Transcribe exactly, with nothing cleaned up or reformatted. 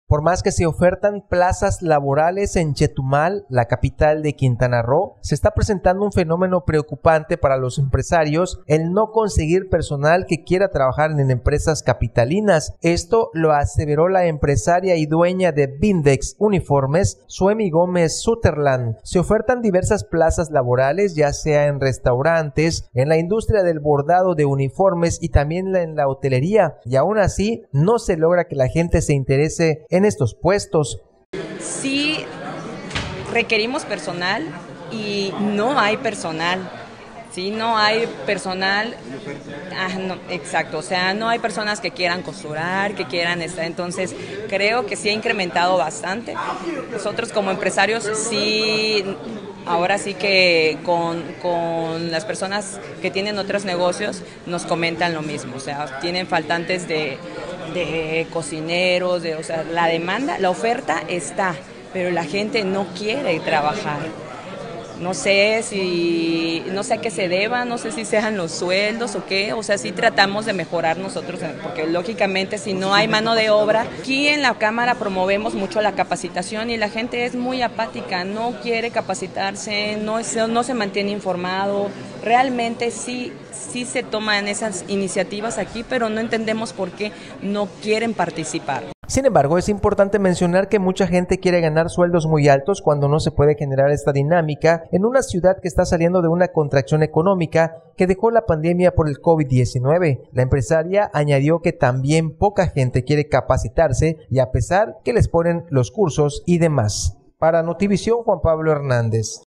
Por más que se ofertan plazas laborales en Chetumal, la capital de Quintana Roo, se está presentando un fenómeno preocupante para los empresarios, el no conseguir personal que quiera trabajar en empresas capitalinas. Esto lo aseveró la empresaria y dueña de Vindex Uniformes, Suemi Gómez Sutherland. Se ofertan diversas plazas laborales, ya sea en restaurantes, en la industria del bordado de uniformes y también en la hotelería, y aún así no se logra que la gente se interese en estos puestos. Sí requerimos personal y no hay personal, sí, no hay personal, ah, no, exacto, o sea, no hay personas que quieran costurar, que quieran estar, entonces creo que sí ha incrementado bastante. Nosotros como empresarios sí, ahora sí que con, con las personas que tienen otros negocios nos comentan lo mismo, o sea, tienen faltantes de de cocineros, de, o sea, la demanda, la oferta está, pero la gente no quiere trabajar. No sé si, no sé a qué se deba, no sé si sean los sueldos o qué, o sea, sí tratamos de mejorar nosotros, porque lógicamente si no hay mano de obra, aquí en la Cámara promovemos mucho la capacitación y la gente es muy apática, no quiere capacitarse, no, no se mantiene informado, realmente sí, sí se toman esas iniciativas aquí, pero no entendemos por qué no quieren participar. Sin embargo, es importante mencionar que mucha gente quiere ganar sueldos muy altos cuando no se puede generar esta dinámica en una ciudad que está saliendo de una contracción económica que dejó la pandemia por el COVID diecinueve. La empresaria añadió que también poca gente quiere capacitarse y a pesar que les ponen los cursos y demás. Para Notivisión, Juan Pablo Hernández.